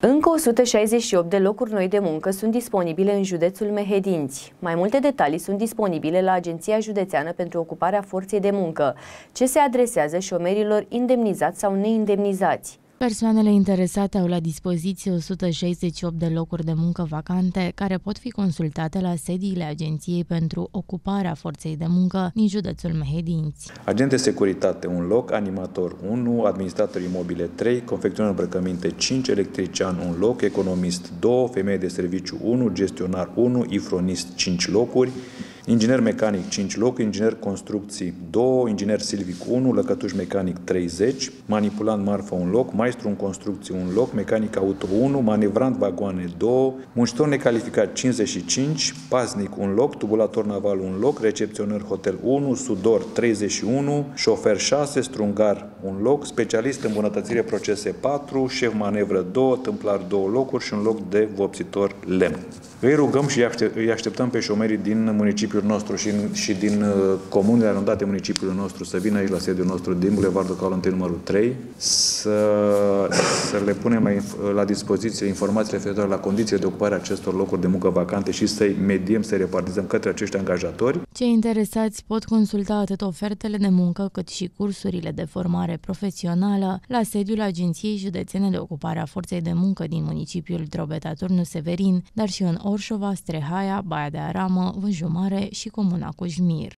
Încă 168 de locuri noi de muncă sunt disponibile în județul Mehedinți. Mai multe detalii sunt disponibile la Agenția Județeană pentru Ocuparea Forței de Muncă, ce se adresează șomerilor indemnizați sau neindemnizați. Persoanele interesate au la dispoziție 168 de locuri de muncă vacante, care pot fi consultate la sediile Agenției pentru Ocuparea Forței de Muncă din județul Mehedinți. Agent de securitate 1 loc, animator 1, administrator imobile 3, confecționar îmbrăcăminte 5, electrician 1 loc, economist 2, femeie de serviciu 1, gestionar 1, ifronist 5 locuri, inginer mecanic 5 locuri, inginer construcții 2, inginer silvic 1, lăcătuș mecanic 30, manipulant marfă 1 loc, maestru în construcții 1 loc, mecanic auto 1, manevrant vagoane 2, muncitor necalificat 55, paznic 1 loc, tubulator naval 1 loc, recepționer hotel 1, sudor 31, șofer 6, strungar 1 loc, specialist în îmbunătățire procese 4, șef manevră 2, tâmplar 2 locuri și un loc de vopsitor lemn. Îi rugăm și îi așteptăm pe șomerii din municipiul nostru și din comunele anundate municipiului nostru să vină aici la sediul nostru din Bulevardul Caul 1 numărul 3 să le punem la dispoziție informații referitoare la condițiile de ocupare a acestor locuri de muncă vacante și să-i mediem, să-i repartizăm către acești angajatori. Cei interesați pot consulta atât ofertele de muncă cât și cursurile de formare profesională la sediul Agenției Județene de Ocupare a Forței de Muncă din municipiul Drobeta-Turnu Severin, dar și în Orșova, Strehaia, Baia de Aramă, Vânju Mare și Comuna Cujmir.